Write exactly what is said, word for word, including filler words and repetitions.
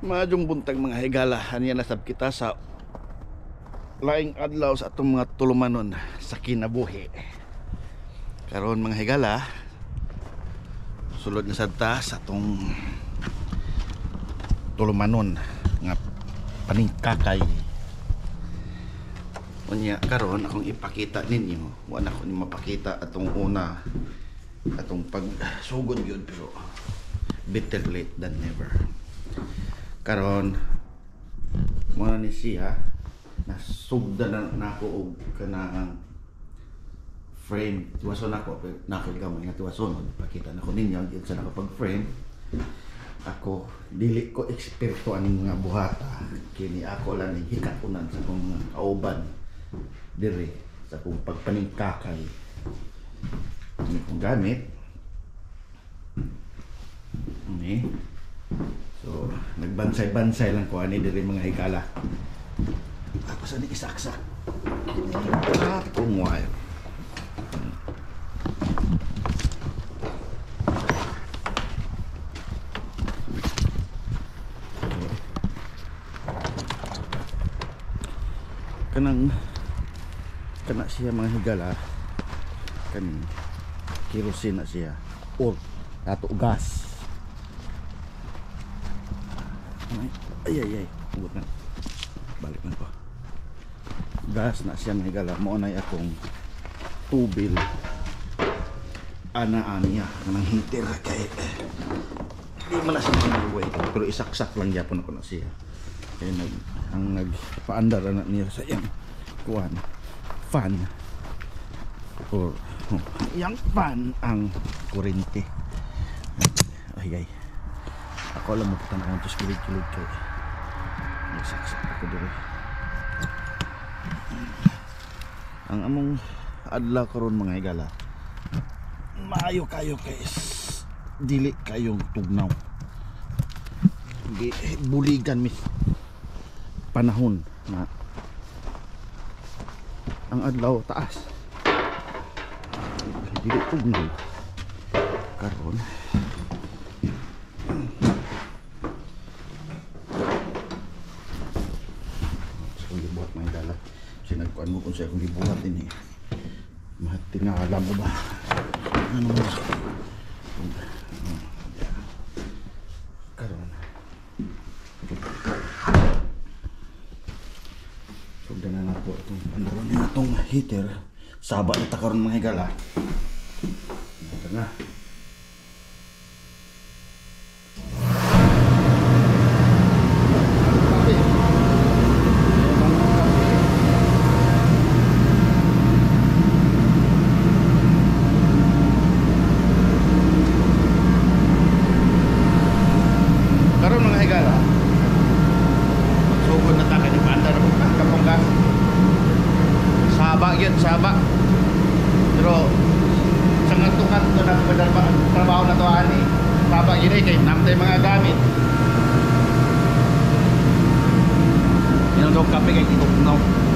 Maadong buntag mga higala, aniya nasab kita sa laing adlaw sa atong mga tulumanon sa kinabuhi. Karon mga higala, sulod na sadta sa atong tulumanon nga paningkakay. Unya karon akong ipakita ninyo, wala ko ni mapakita atong una atong pagsugod yun, pero better late than never. Karon muna ni siya nasugda na nako og kanang frame tuwason nako nako gamay nga tuwason pakita nako ninyo gyud sa nakapag frame. Ako dili ko eksperto aning mga buhata, kini ako lang ni hikatunan sa akong mga kauban diri sa akong pagpaningkakay. Ini kong gamit ini. So, nagbansay-bansay lang ko ani diri mga higala. Ako sa ni isaksak. Ah, kumway. Kanang kana siya mga higala. Kan kerosene na siya or ato gas. Ay ay ay, ubot na. Balik na ko. Gas na siya mga higala. Mao na akong tubil ana aniya kanang heater kay di man na siya manuway, pero isaksak lang yapon ako na siya. Kaya nag ang nagpaandar na niya sa iyang kuan fan or oh, yang fan ang kurente. Ay ay, ako lang mo kita na kantos kilid-kilid kay nagsaksak ako dito. Ang among adlaw karon mga higala, maayo kayo kay dili kayong tugnaw, di buligan mi panahon na ang adlaw taas, dili tugnaw karon. So gibuhat mga higala, sinagkuan mo kung sa akong gibuhat din eh, matingala mo ba ano mo karon. Sugda na na po itong pandaron na itong heater. Saba na takaroon mga higala. Ito na. Karon mga higala, magsugod na tayo ni pandar ang kapong gas. Saba yun, saba. Pero sa ngatukan to na trabaho na to ani, saba yun eh, kay namtay mga gamit. Yan daw kape kay kitugnaw.